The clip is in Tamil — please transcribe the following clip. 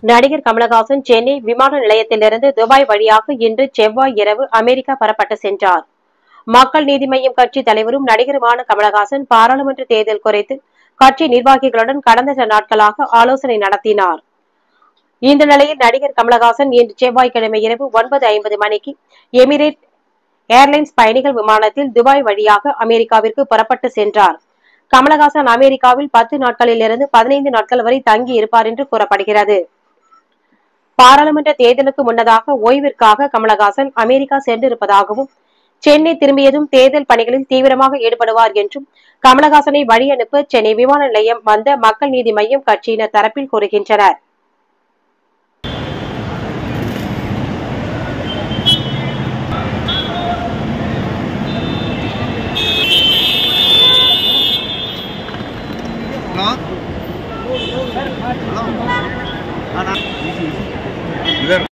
நடிகர் கமலஹாசன் சென்னை விமான நிலையத்திலிருந்து துபாய் வழியாக இன்று செவ்வாய் இரவு அமெரிக்கா புறப்பட்டு சென்றார். மக்கள் நீதி மய்யம் கட்சி தலைவரும் நடிகருமான கமலஹாசன் பாராளுமன்ற தேர்தல் குறித்து கட்சி நிர்வாகிகளுடன் கடந்த சில நாட்களாக ஆலோசனை நடத்தினார். இந்த நிலையில் நடிகர் கமலஹாசன் இன்று செவ்வாய்க்கிழமை இரவு 9:50 மணிக்கு எமிரேட் ஏர்லைன்ஸ் பயணிகள் விமானத்தில் துபாய் வழியாக அமெரிக்காவிற்கு புறப்பட்டு சென்றார். கமலஹாசன் அமெரிக்காவில் 10 நாட்களிலிருந்து 15 நாட்கள் வரை தங்கி இருப்பார் என்று கூறப்படுகிறது. பாராளுமன்ற தேர்தலுக்கு முன்னதாக ஓய்விற்காக கமலஹாசன் அமெரிக்கா சென்றிருப்பதாகவும், சென்னை திரும்பியதும் தேர்தல் பணிகளில் தீவிரமாக ஈடுபடுவார் என்றும் கமலஹாசனை வழியனுப்ப சென்னை விமான நிலையம் வந்த மக்கள் நீதி மய்யம் கட்சியினர் தரப்பில் கூறுகின்றனர். Hello.